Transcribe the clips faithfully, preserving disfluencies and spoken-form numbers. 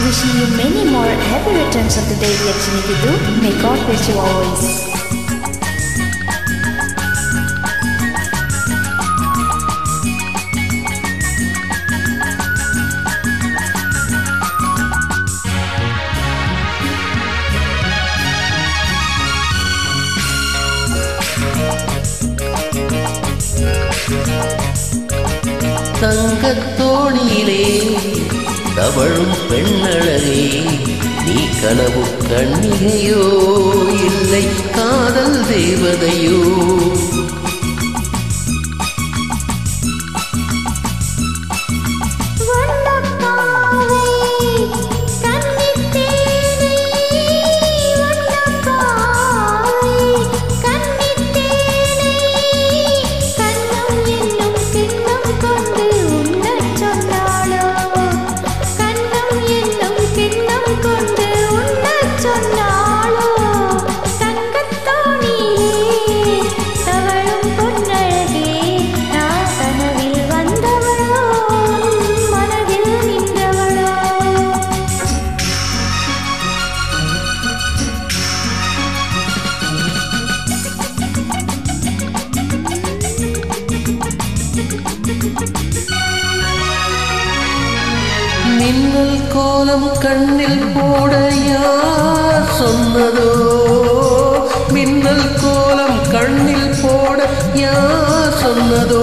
Wishing you many more happy returns of the day Yakshini Kidu. May God bless you always. தங்கத்தோணியிலே தவழும் பெண்ணழகே, நீ கனவு கண்ணிகையோ இல்லை காதல் தேவதையோ? மின்னல் கோலம் கண்ணில் போட யார் சொன்னதோ? மின்னல் கோலம் கண்ணில் போட யார் சொன்னதோ?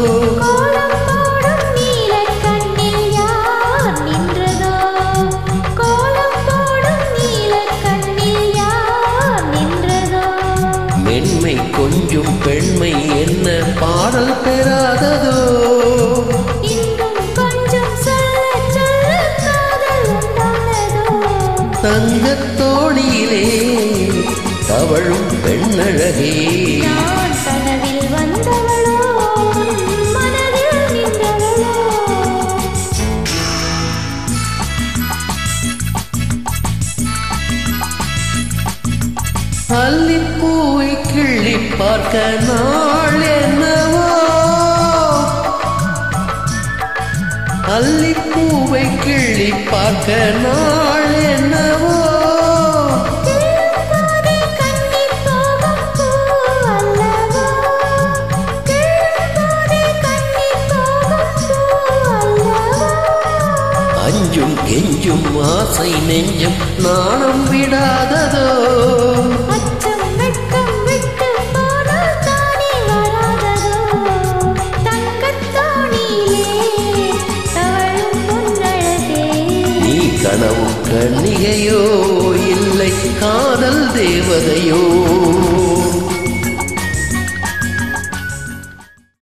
மென்மை கொஞ்சம் பெண்மை என்ன பாடல் பெறாததோ? தங்கத்தோணியிலே தவழும் பெண்ணழகே, நான் கனவில் வந்தவளோ மனதில் நின்றவளோ? அல்லிப்பூவை கிள்ளி பார்க்க நாள் என்னவோ? அல்லிப்பூவை கிள்ளி பார்க்க நாள் என்னவோ? அஞ்சும் கெஞ்சும் ஆசை நெஞ்சும் நாணம் விடாததோ? அச்சம் வெட்கம் விட்டு போனால் தானே வராததோ? தங்கத்தோணியிலே தவழும் பொன்னழகே, நீ கனவு கண்ணிகையோ இல்லை காதல் தேவதையோ?